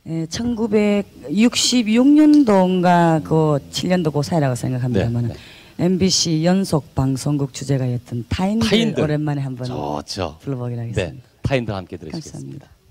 1966년도인가 그 7년도 그 사이라고 생각합니다만 네, 네. MBC 연속 방송국 주제가였던 타인들 오랜만에 한번 좋죠. 불러보기로 하겠습니다. 네, 타인들 함께 들으시겠습니다. 감사합니다.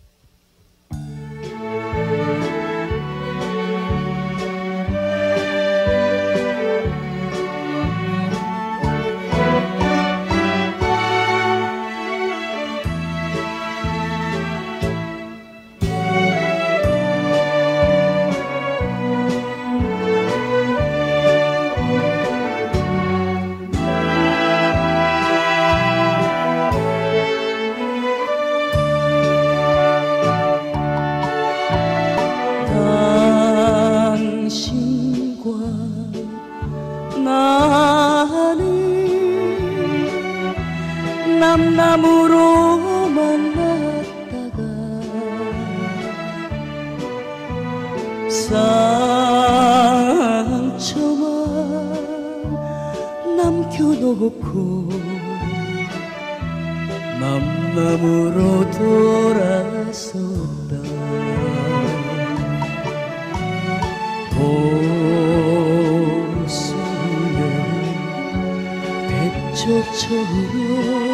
남남으로 만났다가 상처만 남겨놓고 남남으로 돌아섰다. 호수의 백조처럼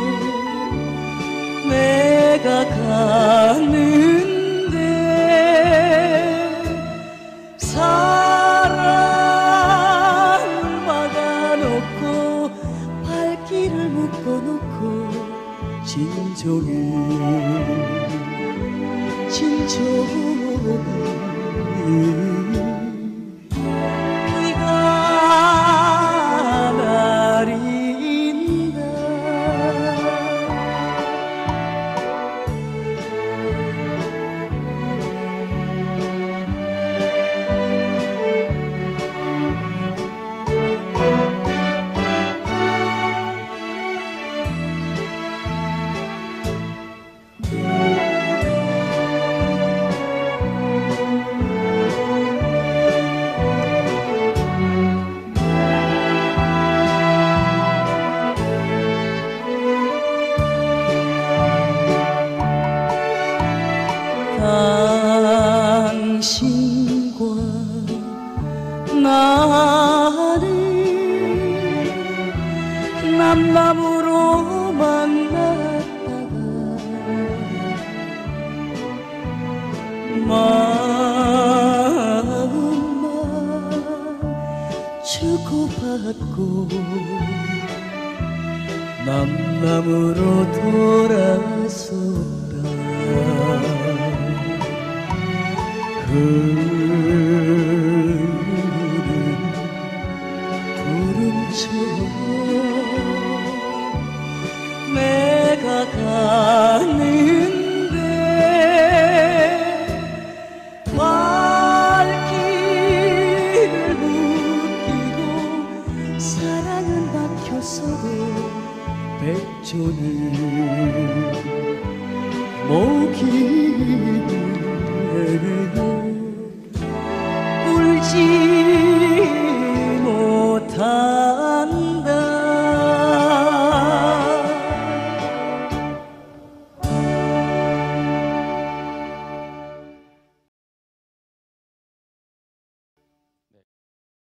내가 가는데 사랑을 막아놓고 발길을 묶어놓고 진정해 비가 내린다. 당신과 나는 남남으로 만났다가 마음만 주고받고 남남으로 돌아섰다. 흐르는 구름처럼 내가 가는데 발길을 묶이고 사랑은 박혔어도 백조는 목이 울지